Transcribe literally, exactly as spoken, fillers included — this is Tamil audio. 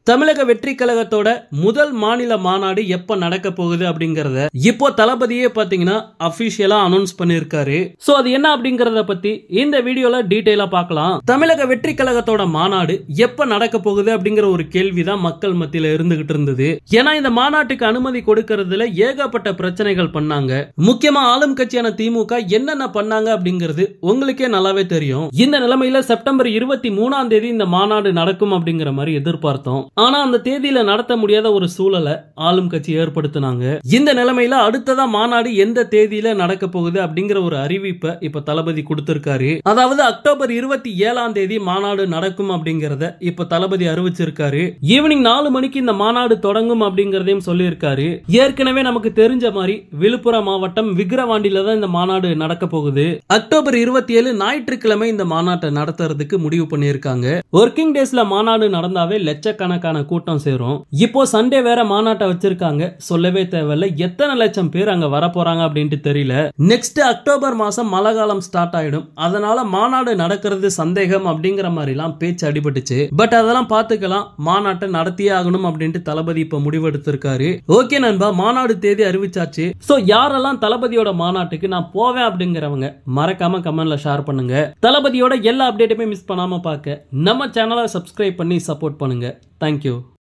தமிழக வெற்றி கழகத்தோட முதல் மாநில மாநாடு எப்ப நடக்க போகுது அப்படிங்கறத இப்போ தளபதியே பாத்தீங்கன்னா அபிஷியலா அனௌன்ஸ் பண்ணிருக்காரு. சோ அது என்ன அப்படிங்கறத பத்தி இந்த வீடியோல டீடைலா பார்க்கலாம். தமிழக வெற்றி கழகத்தோட மாநாடு எப்ப நடக்க போகுது அப்படிங்கிற ஒரு கேள்விதான் மக்கள் மத்தியில இருந்துகிட்டு இருந்தது. ஏன்னா இந்த மாநாட்டுக்கு அனுமதி கொடுக்கறதுல ஏகப்பட்ட பிரச்சனைகள் பண்ணாங்க. முக்கியமா ஆளும் கட்சியான திமுக என்னென்ன பண்ணாங்க அப்படிங்கிறது உங்களுக்கே நல்லாவே தெரியும். இந்த நிலைமையில செப்டம்பர் இருபத்தி மூணாம் தேதி இந்த மாநாடு நடக்கும் அப்படிங்கிற மாதிரி எதிர்பார்த்தோம். ஆனா அந்த தேதியில நடத்த முடியாத ஒரு சூழலை ஆளும் கட்சி ஏற்படுத்தினாங்க. இந்த நிலைமையில அடுத்ததா மாநாடு எந்த தேதியில நடக்க போகுது அப்படிங்கிற ஒரு அறிவிப்பை இப்ப தளபதி கொடுத்திருக்காரு. அதாவது அக்டோபர் இருபத்தி ஏழாம் தேதி மாநாடு நடக்கும் அப்படிங்கறத இப்ப தளபதி அறிவிச்சிருக்காரு. ஈவினிங் நாலு மணிக்கு இந்த மாநாடு தொடங்கும் அப்படிங்கறதையும் சொல்லியிருக்காரு. ஏற்கனவே நமக்கு தெரிஞ்ச மாதிரி விழுப்புரம் மாவட்டம் விக்கிரவாண்டியில தான் இந்த மாநாடு நடக்க போகுது. அக்டோபர் இருபத்தி ஏழு ஞாயிற்றுக்கிழமை இந்த மாநாட்டை நடத்துறதுக்கு முடிவு பண்ணியிருக்காங்க. ஒர்க்கிங் டேஸ்ல மாநாடு நடந்தாவே லட்சக்கணக்கான கூட்டம் சேரும். இப்போ சண்டே வேற மாநாட்டை வச்சிருக்காங்க. சொல்லவே தேவையில்ல எத்தனை லட்சம் பேர் அங்க வர போறாங்க அப்படின்ட்டு தெரியல. நெக்ஸ்ட் அக்டோபர் மாசம் மழை காலம் ஸ்டார்ட் ஆயிடும். அதனால மாநாடு நடக்கிறது சந்தேகம் அப்படிங்கிற மாதிரி எல்லாம் பேச்சு அடிபட்டுச்சு. பட் அதெல்லாம் பாத்துக்கலாம். மாநாட்டை நடத்தியே ஆகணும் அப்படின்ட்டு தளபதி இப்ப முடிவெடுத்திருக்காரு. ஓகே நண்பா, மாநாடு தேதி அறிவிச்சாச்சு. சோ யாரெல்லாம் தளபதியோட மாநாட்டுக்கு நான் போவேன் அப்படிங்கிறவங்க மறக்காம கமெண்ட்ல ஷேர் பண்ணுங்க. தளபதியோட எல்லா அப்டேட்டுமே மிஸ் பண்ணாம பார்க்க நம்ம சேனலை சப்ஸ்கிரைப் பண்ணி சப்போர்ட் பண்ணுங்க. Thank you.